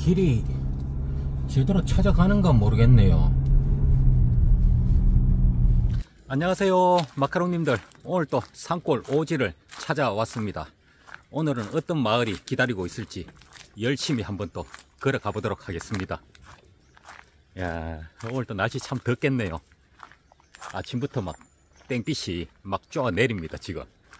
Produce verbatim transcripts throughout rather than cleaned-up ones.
길이 제대로 찾아가는가 모르겠네요. 안녕하세요 마카롱님들, 오늘 또 산골 오지를 찾아왔습니다. 오늘은 어떤 마을이 기다리고 있을지 열심히 한번 또 걸어가 보도록 하겠습니다. 야, 오늘 또 날씨 참 덥겠네요. 아침부터 막 땡빛이 막 쪼아 내립니다 지금.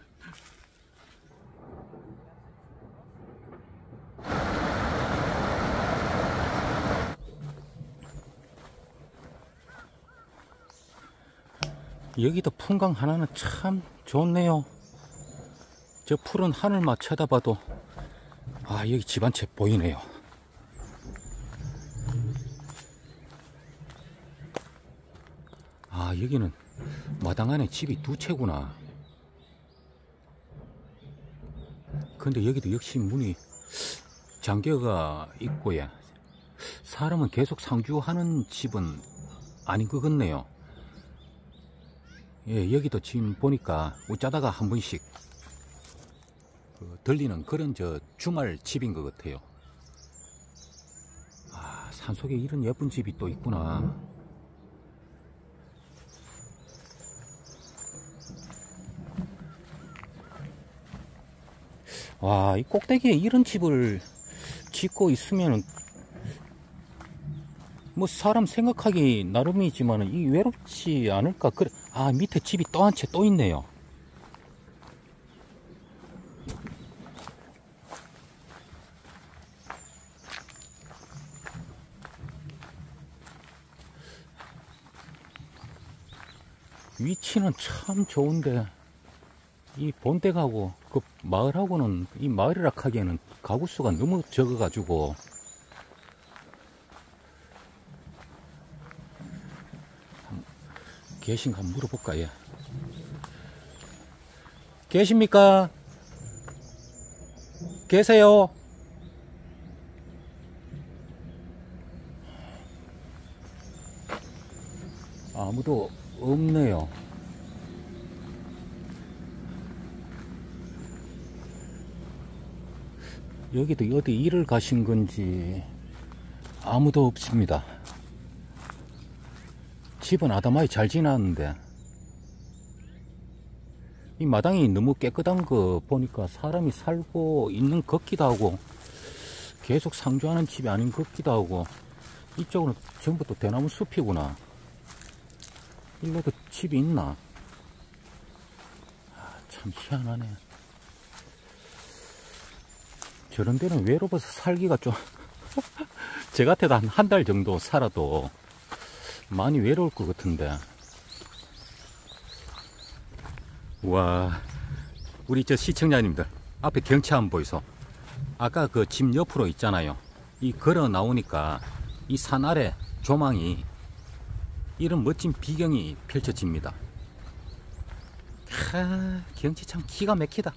여기도 풍광 하나는 참 좋네요. 저 푸른 하늘만 쳐다봐도 아, 여기 집 한 채 보이네요. 아, 여기는 마당 안에 집이 두 채구나. 근데 여기도 역시 문이 잠겨가 있고요. 사람은 계속 상주하는 집은 아닌 것 같네요. 예, 여기도 지금 보니까 어쩌다가 한 번씩 그 들리는 그런 저 주말 집인 것 같아요. 아, 산속에 이런 예쁜 집이 또 있구나. 와, 이 꼭대기에 이런 집을 짓고 있으면 뭐 사람 생각하기 나름이지만 이 외롭지 않을까. 그래. 아, 밑에 집이 또 한 채 또 있네요. 위치는 참 좋은데 이 본댁하고 그 마을하고는, 이 마을이라 하기에는 가구 수가 너무 적어 가지고 계신가 한번 물어볼까. 예. 계십니까? 계세요? 아무도 없네요. 여기도 어디 일을 가신 건지 아무도 없습니다. 집은 아담하게 잘 지났는데 이 마당이 너무 깨끗한 거 보니까 사람이 살고 있는 것 같기도 하고 계속 상주하는 집이 아닌 것 같기도 하고. 이쪽은 전부 또 대나무 숲이구나. 일로도 집이 있나? 아, 참 희한하네. 저런 데는 외로워서 살기가 좀 제 같아도 한 한 달 정도 살아도 많이 외로울 것 같은데. 와, 우리 저 시청자님들 앞에 경치 한번 보이소. 아까 그 집 옆으로 있잖아요. 이 걸어 나오니까 이 산 아래 조망이 이런 멋진 비경이 펼쳐집니다. 하, 경치 참 기가 막히다.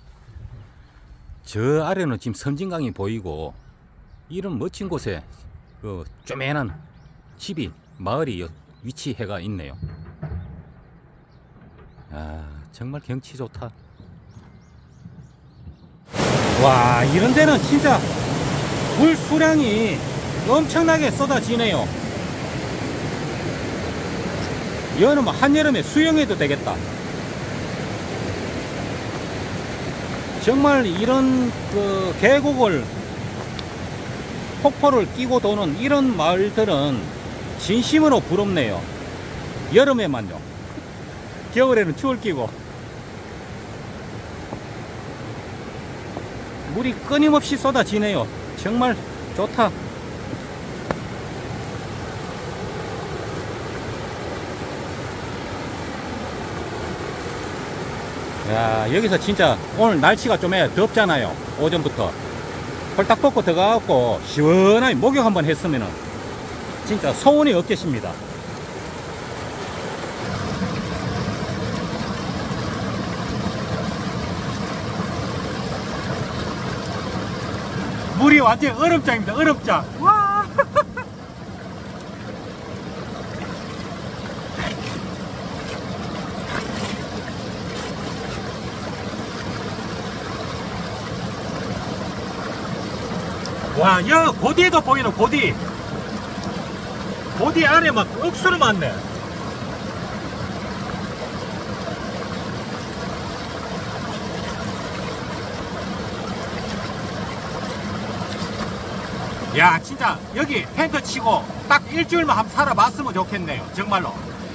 저 아래는 지금 섬진강이 보이고 이런 멋진 곳에 그 쪼매난 집이, 마을이 위치해가 있네요. 아, 정말 경치 좋다. 와, 이런 데는 진짜 물 수량이 엄청나게 쏟아지네요. 여름, 한여름에 수영해도 되겠다. 정말 이런 그 계곡을, 폭포를 끼고 도는 이런 마을들은 진심으로 부럽네요. 여름에만요. 겨울에는 추울 끼고. 물이 끊임없이 쏟아지네요. 정말 좋다. 야, 여기서 진짜 오늘 날씨가 좀 덥잖아요. 오전부터 홀딱 벗고 들어가갖고 시원하게 목욕 한번 했으면은 진짜 소원이 없겠습니다. 물이 완전 얼음장입니다. 얼음장. 와. 와, 여 고디에도 보이는 고디. 고디 안에 막 억수로 많네. 야, 진짜 여기 텐트 치고 딱 일주일만 한번 살아봤으면 좋겠네요. 정말로.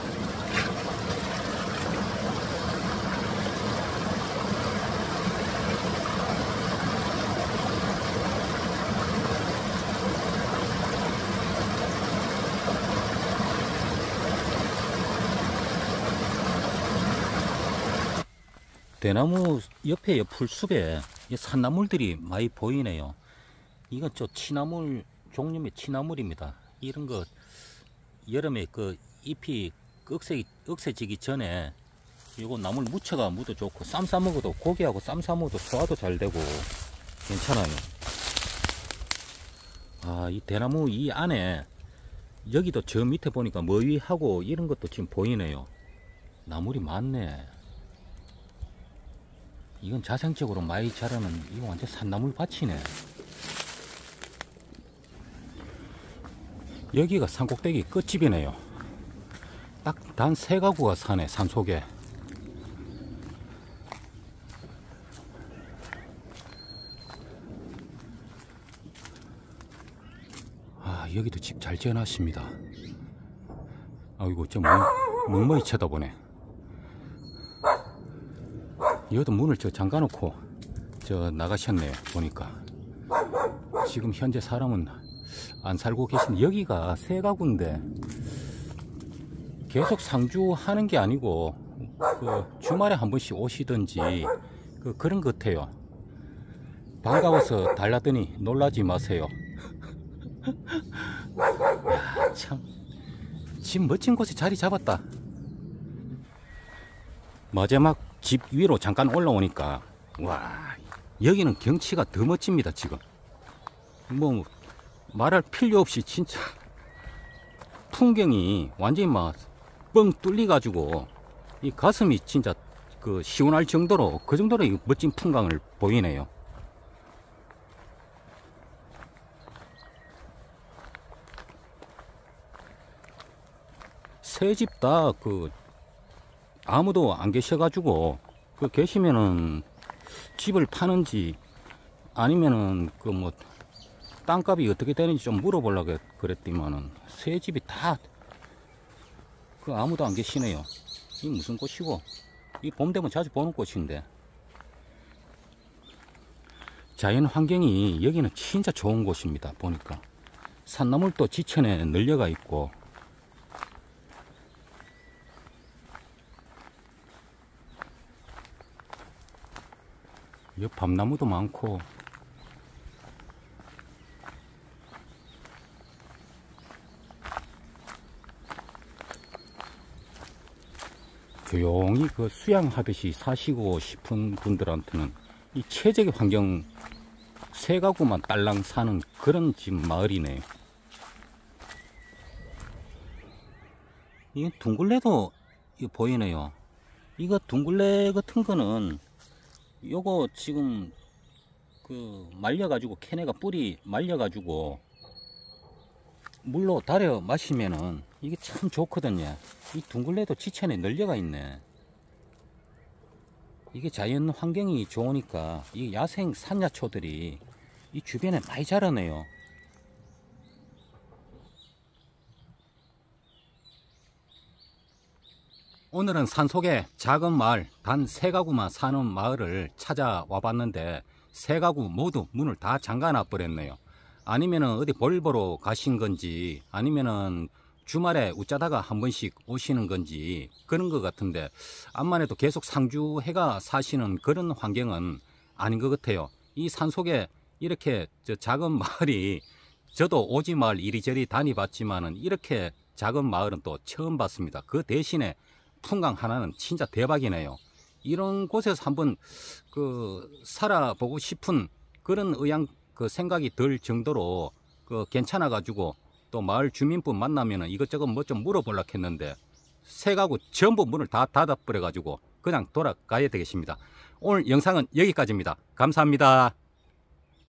대나무 옆에 풀숲에 산나물들이 많이 보이네요. 이건 저 취나물 종류의 취나물입니다. 이런 거 여름에 그 잎이 억세, 억세지기 전에 이거 나물 무쳐가 무도 좋고 쌈 싸 먹어도 고기하고 쌈 싸 먹어도 소화도 잘 되고 괜찮아요. 아, 이 대나무 이 안에 여기도 저 밑에 보니까 머위하고 이런 것도 지금 보이네요. 나물이 많네. 이건 자생적으로 많이 자라는 이거 완전 산나물 밭이네. 여기가 산꼭대기 끝집이네요. 딱 단 세 가구가 사네, 산속에. 아, 여기도 집 잘 지어놨습니다. 아이고, 저 멍, 멍멍이 쳐다보네. 여기도 문을 저 잠가놓고 저 나가셨네요. 보니까 지금 현재 사람은 안 살고 계신데, 여기가 세 가구인데 계속 상주하는 게 아니고 그 주말에 한 번씩 오시든지 그 그런 것 같아요. 반가워서 달라더니 놀라지 마세요. 야, 참, 집 멋진 곳에 자리 잡았다. 마지막 집 위로 잠깐 올라오니까 와, 여기는 경치가 더 멋집니다. 지금 뭐 말할 필요 없이 진짜 풍경이 완전히 막 뻥 뚫려 가지고 이 가슴이 진짜 그 시원할 정도로, 그 정도로 멋진 풍광을 보이네요. 세 집 다 그 아무도 안 계셔 가지고 그 계시면은 집을 파는지 아니면은 그 뭐 땅값이 어떻게 되는지 좀 물어보려고 그랬더니만은 세 집이 다 그 아무도 안 계시네요. 이 무슨 꽃이고, 이 봄 되면 자주 보는 꽃인데. 자연 환경이 여기는 진짜 좋은 곳입니다. 보니까 산나물도 지천에 널려가 있고, 옆 밤나무도 많고, 조용히 그 수양하듯이 사시고 싶은 분들한테는 이 최적의 환경, 세 가구만 딸랑 사는 그런 집 마을이네요. 이게 둥글레도 이거 보이네요. 이거 둥글레 같은 거는 요거 지금 그 말려가지고, 캐내가 뿌리 말려가지고 물로 달여 마시면은 이게 참 좋거든요. 이 둥글레도 지천에 널려가 있네. 이게 자연 환경이 좋으니까 이 야생 산야초들이 이 주변에 많이 자라네요. 오늘은 산속에 작은 마을 단 세 가구만 사는 마을을 찾아와 봤는데, 세 가구 모두 문을 다 잠가 놔 버렸네요. 아니면은 어디 볼 보러 가신 건지, 아니면은 주말에 웃자다가 한 번씩 오시는 건지 그런 것 같은데, 암만 해도 계속 상주해가 사시는 그런 환경은 아닌 것 같아요. 이 산속에 이렇게 저 작은 마을이, 저도 오지 마을 이리저리 다니봤지만은 이렇게 작은 마을은 또 처음 봤습니다. 그 대신에 풍광 하나는 진짜 대박이네요. 이런 곳에서 한번 그 살아보고 싶은 그런 의향, 그 생각이 들 정도로 그 괜찮아 가지고 또 마을 주민분 만나면은 이것저것 뭐 좀 물어보려고 했는데 세 가구 전부 문을 다 닫아 버려 가지고 그냥 돌아가야 되겠습니다. 오늘 영상은 여기까지입니다. 감사합니다.